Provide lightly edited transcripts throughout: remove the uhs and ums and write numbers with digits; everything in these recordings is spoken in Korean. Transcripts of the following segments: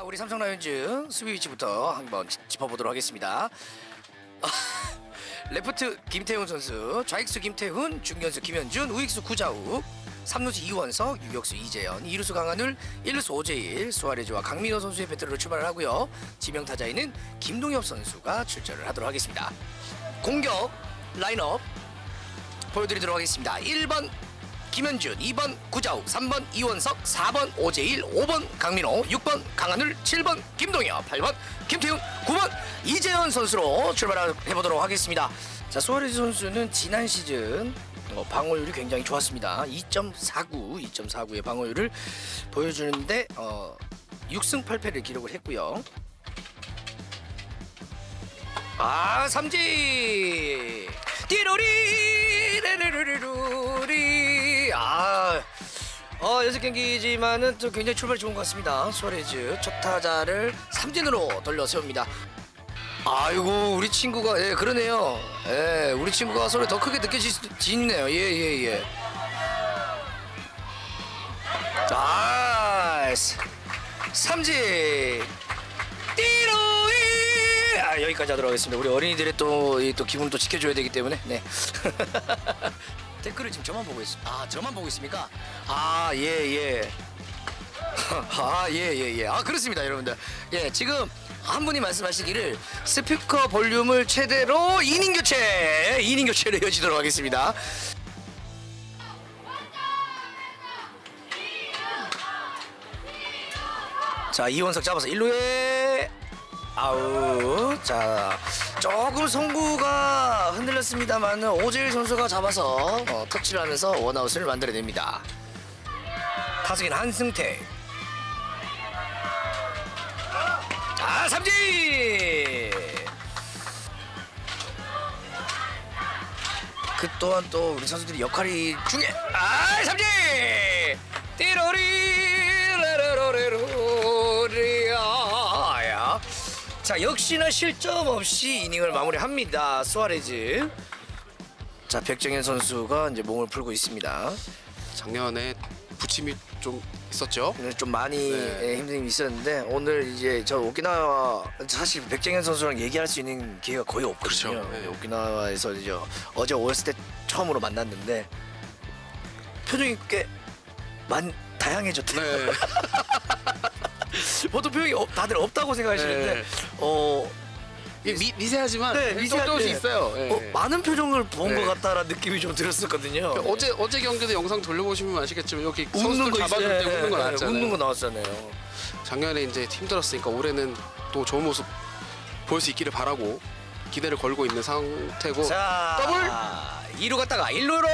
우리 삼성 라이온즈 수비 위치부터 한번 짚어보도록 하겠습니다. 레프트 김태훈 선수, 좌익수 김태훈, 중견수 김현준, 우익수 구자욱, 3루수 이원석, 유격수 이재현, 2루수 강한울, 1루수 오재일, 수아레즈와 강민호 선수의 배틀로 출발을 하고요. 지명타자에는 김동엽 선수가 출전을 하도록 하겠습니다. 공격 라인업 보여드리도록 하겠습니다. 1번 김현준, 2번 구자욱, 3번 이원석, 4번 오재일, 5번 강민호, 6번 강한울, 7번 김동엽, 8번 김태훈, 9번 이재현 선수로 출발해보도록 하겠습니다. 자, 수아레즈 선수는 지난 시즌 방어율이 굉장히 좋았습니다. 2.49의 방어율을 보여주는데 6승 8패를 기록을 했고요. 삼진 띠로리 레르르르리. 연습 경기지만은 또 굉장히 출발이 좋은 것 같습니다. 수아레즈 첫 타자를 삼진으로 돌려 세웁니다. 아이고, 우리 친구가 그러네요. 우리 친구가 소리 더 크게 느껴지네요. 예. 삼진 띠로이. 여기까지 하도록 하겠습니다. 우리 어린이들의 또 기분을 또 지켜줘야 되기 때문에. 네. 댓글을 지금 저만 보고 있습니다. 저만 보고 있습니까? 예. 그렇습니다, 여러분들. 예, 지금 한 분이 말씀하시기를 스피커 볼륨을 최대로 이닝 교체로 이어지도록 하겠습니다. 자, 이원석 잡아서 1루에 아우. 자, 조금 송구가 흔들렸습니다만 오재일 선수가 잡아서 터치를 하면서 원아웃을 만들어냅니다. 타석인 한승태. 자, 삼진. 그 또한 또 우리 선수들이 역할이 중요해. 삼진 띠로리 레로레로리야. 자, 역시나 실점 없이 이닝을 마무리합니다. 수아레즈. 자, 백정현 선수가 이제 몸을 풀고 있습니다. 작년에 부침이 좀 있었죠. 좀 많이 힘듦이 있었는데 오늘 이제 저 오키나와 사실 백정현 선수랑 얘기할 수 있는 기회가 거의 없거든요. 그렇죠. 네. 오키나와에서 이제 어제 올스테 처음으로 만났는데 표정이 꽤 다양해졌대요. 네. 보통 표정이 다들 없다고 생각하시는데 미세하지만 조금씩 있어요. 많은 표정을 본 것 같다라는 느낌이 좀 들었었거든요. 어제 경기도 영상 돌려보시면 아시겠지만 여기 웃는 거 잡아줄 때 웃는 거 나왔잖아요. 웃는 거 나왔잖아요. 작년에 이제 힘들었으니까 올해는 또 좋은 모습 보일 수 있기를 바라고 기대를 걸고 있는 상태고. 자, 더블 2루 갔다가 1루로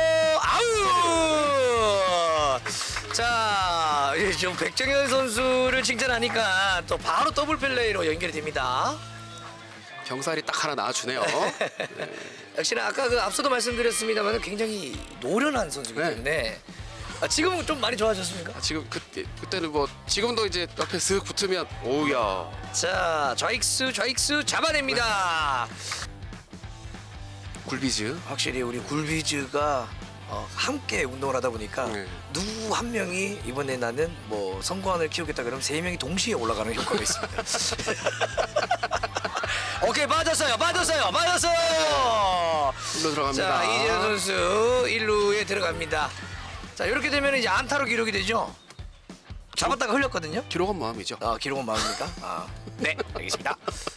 아우. 자, 좀 백정현 선수를 칭찬하니까 또 바로 더블 플레이로 연결이 됩니다. 병살이 딱 하나 나와주네요. 역시나 아까 앞서도 말씀드렸습니다만 굉장히 노련한 선수이기 때문에 지금은 좀 많이 좋아졌습니까? 지금 그때는 뭐 지금도 이제 옆에 슥 붙으면 오우야. 자, 좌익수 잡아냅니다. 굴비즈. 확실히 우리 굴비즈가 함께 운동을 하다 보니까 누구 한 명이 이번에 나는 뭐 성공안을 키우겠다 그러면 3명이 동시에 올라가는 효과가 있습니다. 오케이, 빠졌어요. 1루 들어갑니다. 자, 이재현 선수 1루에 들어갑니다. 자, 이렇게 되면 이제 안타로 기록이 되죠. 잡았다가 흘렸거든요. 기록은 마음이죠. 기록은 마음입니까? 네, 알겠습니다.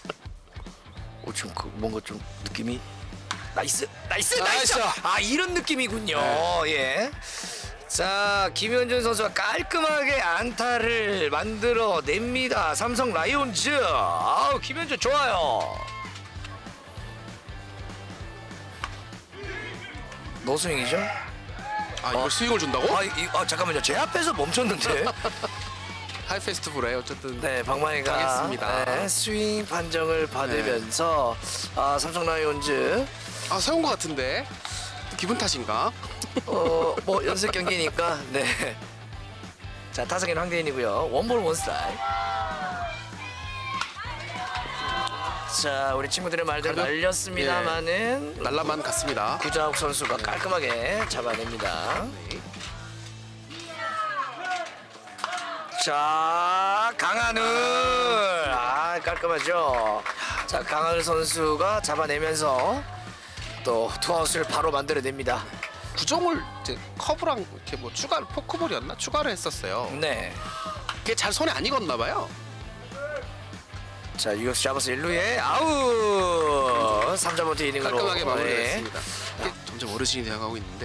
지금 뭔가 좀 느낌이 나이스. 이런 느낌이군요. 예. 자, 김현준 선수가 깔끔하게 안타를 만들어냅니다. 삼성 라이온즈. 김현준 좋아요. 노스윙이죠? 이거 스윙을 준다고? 잠깐만요. 제 앞에서 멈췄는데. 하이페스티벌에 어쨌든 네, 박만희가 하겠습니다. 스윙 판정을 받으면서 삼성 라이온즈 세운 것 같은데 기분 탓인가? 뭐 연습 경기니까. 네. 자, 타석엔 황대인이고요. 원볼 원스트라이크. 자, 우리 친구들의 말대로 날렸습니다만은 날라만 갔습니다. 구자욱 선수가 깔끔하게 잡아냅니다. 자, 강하늘. 아, 깔끔하죠. 자, 강하늘 선수가 잡아내면서 또 투아웃을 바로 만들어냅니다. 구종을 이제 커브랑 이렇게 뭐 추가 포크볼이었나 추가를 했었어요. 네. 그게 잘 손에 안 익었나 봐요. 자, 유격수 잡아서 1루에 아웃. 3점원트 이닝으로 깔끔하게 마무리했습니다. 이게 점점 어르신이 되어가고 있는데.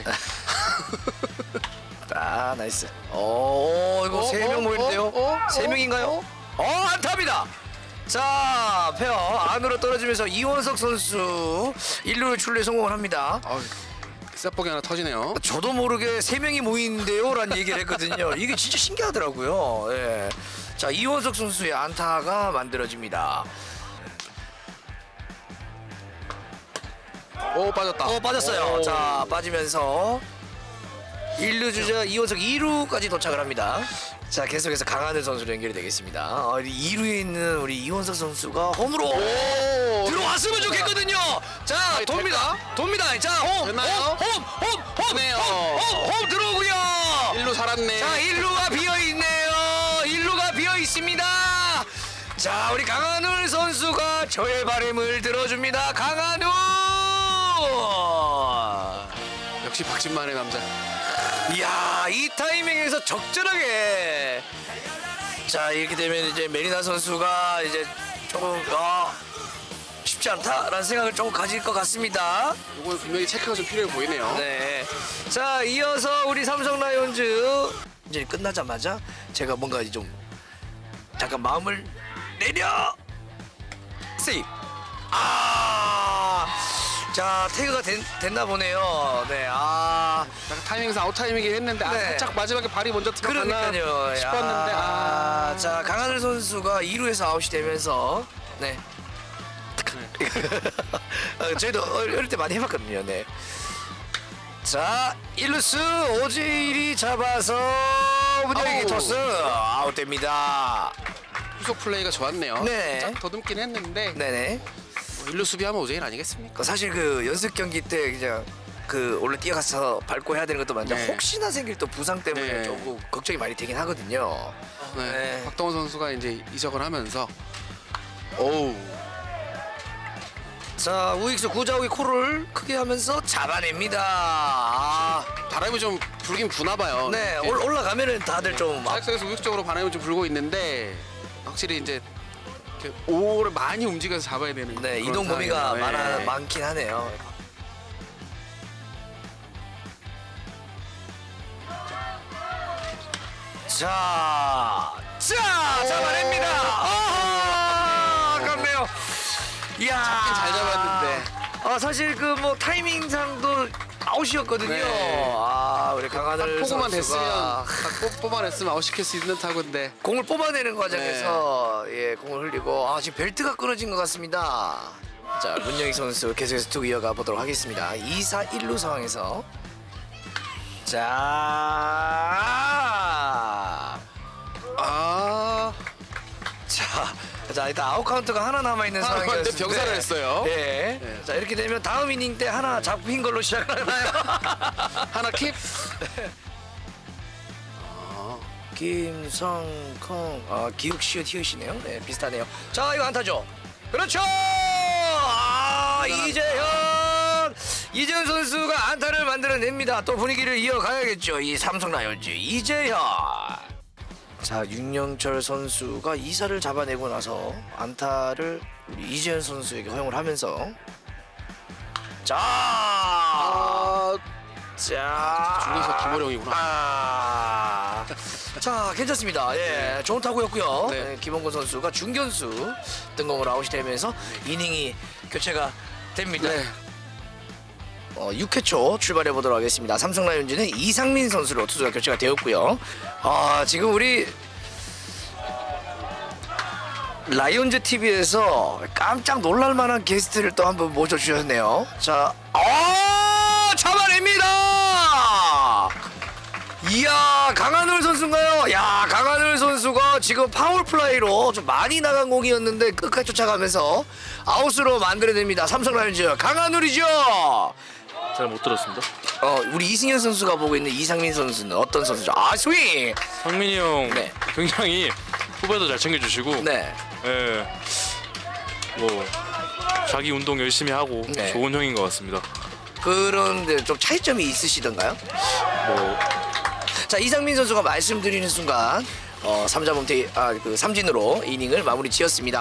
아, 나이스. 오, 이거 3명 모이는데요. 3명인가요? 안타입니다. 자, 페어 안으로 떨어지면서 이원석 선수 1루를 출루에 성공을 합니다. 쌔뻑이 하나 터지네요. 저도 모르게 3명이 모이는데요 라는 얘기를 했거든요. 이게 진짜 신기하더라고요. 예. 자, 이원석 선수의 안타가 만들어집니다. 오, 빠졌다. 빠졌어요. 오. 자, 빠지면서 1루 주자 이원석 2루까지 도착을 합니다. 자, 계속해서 강하늘 선수로 연결이 되겠습니다. 2루에 있는 우리 이원석 선수가 홈으로 들어왔으면 좋겠거든요. 자, 돕니다. 자, 홈 들어오고요. 1루 살았네. 자, 1루가 비어있네요. 1루가 비어있습니다. 자, 우리 강하늘 선수가 저의 바람을 들어줍니다. 강하늘. 역시 박진만의 남자. 이야, 이 타이밍에서 적절하게. 자, 이렇게 되면 이제 메리나 선수가 이제 조금 쉽지 않다라는 생각을 조금 가질 것 같습니다. 이건 분명히 체크가 좀 필요해 보이네요. 네. 자, 이어서 우리 삼성 라이온즈 이제 끝나자마자 제가 뭔가 좀 잠깐 마음을 내려 세이브. 자, 태그가 됐나 보네요. 네, 약간 타이밍상 아웃 타이밍이긴 했는데 네. 살짝 마지막에 발이 먼저 들어가나 그러니까요. 싶었는데 자, 강하늘 선수가 2루에서 아웃이 되면서 네. 저희도 어릴 때 많이 해봤거든요. 네. 자, 1루수 오재일이 잡아서 문영에게 토스 아웃됩니다. 후속 플레이가 좋았네요. 네. 살짝 더듬긴 했는데 네네. 뭐 1루 수비하면 오재일 아니겠습니까? 사실 그 연습 경기 때 그냥 그 원래 뛰어가서 밟고 해야 되는 것도 많은데 네. 혹시나 생길 또 부상 때문에 네. 조금 걱정이 많이 되긴 하거든요. 네. 네. 박동원 선수가 이제 이적을 하면서 자, 우익수 구자욱이 코를 크게 하면서 잡아냅니다. 바람이 좀 불긴 부나 봐요. 네, 올라가면은 다들 좀 사역석에서 우익적으로 바람이 좀 불고 있는데 확실히 이제 이렇게 오를 많이 움직여서 잡아야 되는 네, 그런 이동 범위가 상황이에요. 네. 많긴 하네요. 자, 잡아냅니다. 아깝네요. 이야, 잡긴 잘 잡았는데. 사실 그 뭐 타이밍상도 아웃이었거든요. 네. 우리 강하늘 포구만 선수가 됐으면 딱 뽑아냈으면 아웃시킬 수 있는 타구인데 공을 뽑아내는 과정에서 공을 흘리고 지금 벨트가 끊어진 것 같습니다. 자, 문영익 선수 계속해서 투구 이어가 보도록 하겠습니다. 2사 1루 상황에서 자, 일단 아웃 카운트가 하나 남아 있는 상황이었는데 병사를 했어요. 네. 자, 이렇게 되면 다음 이닝 때 하나 잡힌 걸로 시작하나요? 하나 킵. 김성콩 기욱 시읒 히읗이네요. 네, 비슷하네요. 자, 이거 안타죠. 그렇죠. 이재현 선수가 안타를 만들어냅니다. 또 분위기를 이어가야겠죠. 이 삼성 라이온즈 이재현. 자, 윤영철 선수가 2사를 잡아내고 나서 안타를 우리 이재현 선수에게 허용을 하면서 중에서 김호령이구나. 자, 괜찮습니다. 예, 좋은 타구였고요. 네. 네, 김원곤 선수가 중견수 뜬공으로 아웃이 되면서 이닝이 교체가 됩니다. 네. 6회 초 출발해 보도록 하겠습니다. 삼성 라이온즈는 이상민 선수로 투수가 교체가 되었고요. 지금 우리 라이온즈 TV에서 깜짝 놀랄 만한 게스트를 또 한번 모셔주셨네요. 자, 잡아냅니다. 이야, 강하늘 선수인가요? 야, 강하늘 선수가 지금 파울플라이로 좀 많이 나간 공이었는데 끝까지 쫓아가면서 아웃으로 만들어냅니다. 삼성 라이온즈 강하늘이죠. 잘 못 들었습니다. 우리 이승현 선수가 보고 있는 이상민 선수는 어떤 선수죠? 아, 스윙! 상민이 형 네. 굉장히 후배도 잘 챙겨주시고 네. 예, 뭐 자기 운동 열심히 하고 네. 좋은 형인 것 같습니다. 그런데 좀 차이점이 있으시던가요? 뭐 자, 이상민 선수가 말씀드리는 순간 3자범퇴 삼진으로 이닝을 마무리 지었습니다.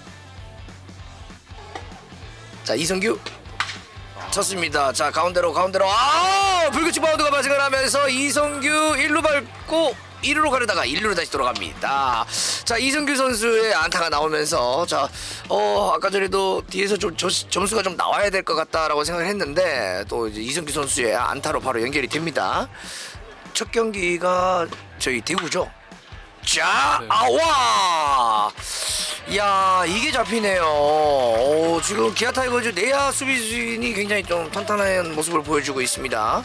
자, 이성규 쳤습니다. 자, 가운데로 불규칙 바운드가 발생을 하면서 이성규 1루 밟고 1루로 가려다가 1루로 다시 돌아갑니다. 자, 이성규 선수의 안타가 나오면서 자, 아까 전에도 뒤에서 좀 점수가 좀 나와야 될 것 같다라고 생각을 했는데 또 이제 이성규 선수의 안타로 바로 연결이 됩니다. 첫 경기가 저희 대구죠. 자, 네. 와! 야, 이게 잡히네요. 지금 기아 타이거즈 내야 수비진이 굉장히 좀 탄탄한 모습을 보여주고 있습니다.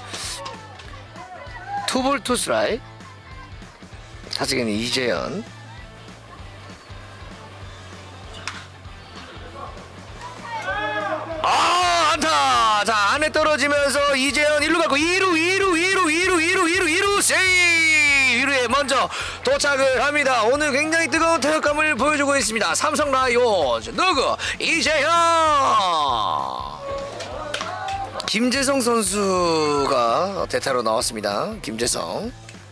투볼 투스트라이크. 타석에는 이재현. 안타! 자, 안에 떨어지면서 이재현 1루 갖고 2루 세이브! 2루에 먼저 도착을 합니다. 오늘 굉장히 뜨거운 타격감을 보여주고 있습니다. 삼성 라이온즈 누구? 이재현! 김재성 선수가 대타로 나왔습니다. 김재성.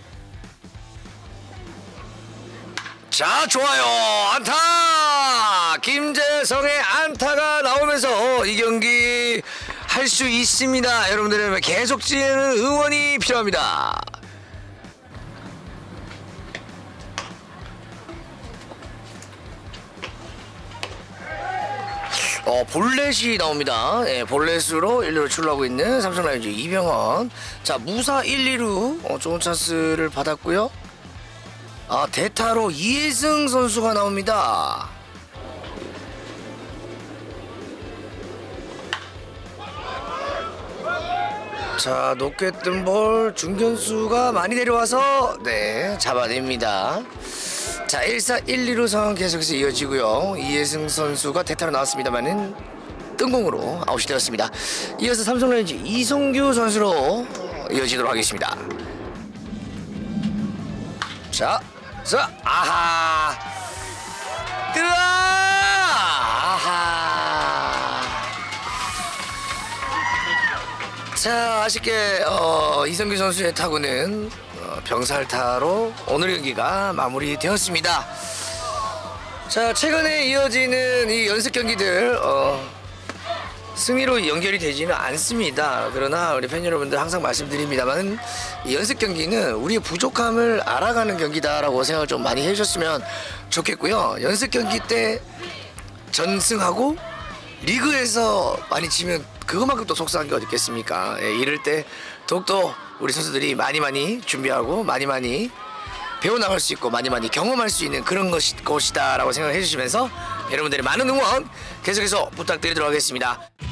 자, 좋아요. 안타! 김재성의 안타가 나오면서 이 경기 할 수 있습니다. 여러분들의 계속지는 응원이 필요합니다. 볼넷이 나옵니다. 예, 볼넷으로 1루로 출루하고 있는 삼성 라이온즈 이병헌. 자, 무사 1, 2루 좋은 찬스를 받았고요. 대타로 이혜승 선수가 나옵니다. 자, 높게 뜬 볼 중견수가 많이 내려와서 네, 잡아냅니다. 자, 1사 1, 2루 상황 계속해서 이어지고요. 이혜승 선수가 대타로 나왔습니다만은 뜬공으로 아웃이 되었습니다. 이어서 삼성 라이온즈 이성규 선수로 이어지도록 하겠습니다. 자, 아하, 아하. 자, 아쉽게 이성규 선수의 타구는 병살타로 오늘 경기가 마무리되었습니다. 자, 최근에 이어지는 이 연습 경기들 승리로 연결이 되지는 않습니다. 그러나 우리 팬 여러분들 항상 말씀드립니다만 이 연습 경기는 우리의 부족함을 알아가는 경기다라고 생각을 좀 많이 해주셨으면 좋겠고요. 연습 경기 때 전승하고 리그에서 많이 지면 그것만큼 또 속상한 게 어디 있겠습니까? 예, 이럴 때 더욱더 우리 선수들이 많이 준비하고 많이 배워나갈 수 있고 많이 경험할 수 있는 그런 것이다라고 생각을 해주시면서 여러분들의 많은 응원 계속해서 부탁드리도록 하겠습니다.